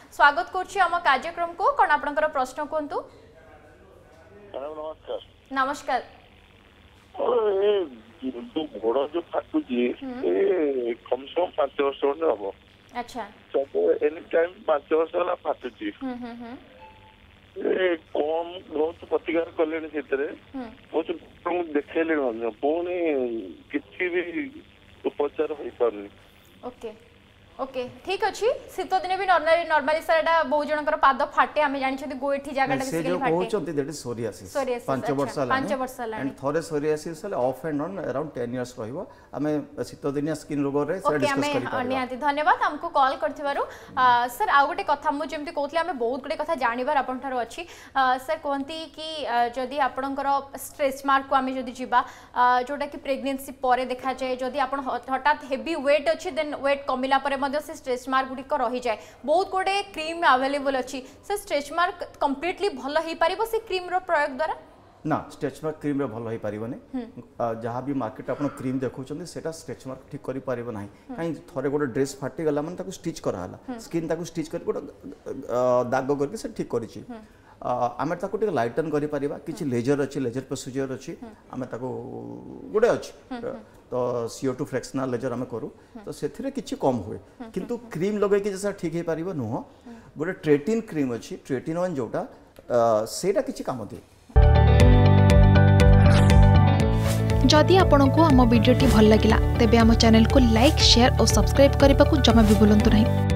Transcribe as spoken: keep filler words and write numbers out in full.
स्वागत करुच्ची आम कार्यक्रम को कौन आपनकर प्रश्न कहतु। नमस्कार नमस्कार। जो घोड़ा जो फाटुची कम से कम पांच वर्ष हम। अच्छा सब एनी टाइम पांच वर्ष है फाटुची कम बहुत प्रतिकार कले बहुत देखेले पुणी किसी भी उपचार हो पार। ओके ओके ठीक अच्छी शीत दिन भी नॉर्मली नॉर्मली सर एटा बहु जनकर पाद फाटे आमे जानि छथि गोइठी जागाटा बेसिकली फाटे कहउचंती दैट इज सोरियासिस पांच वर्ष पांच वर्ष लानी एंड थोरे सोरियासिस ले off and on around ten years रहिबो आमे शीत दिनिया स्किन रोग रे से डिस्कस करि पाबो। निहाती धन्यवाद हमको कॉल करथिबारु। सर आ गोटे कथा मु जेमति कहतले आमे बहुत गुडे कथा जानिबार आपन थारो अछि। सर कहंती कि जदि आपनकर स्ट्रेच मार्क को आमे जदि जिबा जोटा कि प्रेगनेंसी परे देखा जाय जदि आपन हठात हेवी वेट अछि देन वेट कमिला परे से स्ट्रेच मार्क गुड़िक रही जाए बहुत गुड़े क्रीम अवेलेबल अच्छी से स्ट्रेच मार्क कंप्लीटली भल हो पारिबो से क्रीम रो प्रयोग द्वारा ना स्ट्रेच मार्क क्रीम रे भल हो पारिबोनी जहाँ भी मार्केट आपन क्रीम देखौछन सेटा स्ट्रेच मार्क ठीक करि पारिबो नाही काई थरे गोटे ड्रेस फाटी गला मन ताको स्टिच करा हला स्किन ताको स्टिच कर गोटे दाग करके से ठीक करिछि आमे ताको टिक लाइटन करि पारिबा किछि लेजर अछि लेजर प्रोसीजर अछि आमे ताको गोटे अछि तो सीओ टू फ्रैक्शनल लेजर आमे करू तो सेथिरे किछि कम हुए किंतु क्रीम लगे कि जैसा ठीक हे पारिबो नुह गोटे ट्रेटिन क्रीम अछि ट्रेटिन वन जोटा सेटा किछि काम दे। जदि आपंक आम भिडी भल लगा तेब आम चैनल को लाइक शेयर और सब्सक्राइब करने को जमा भी भूलु नहीं।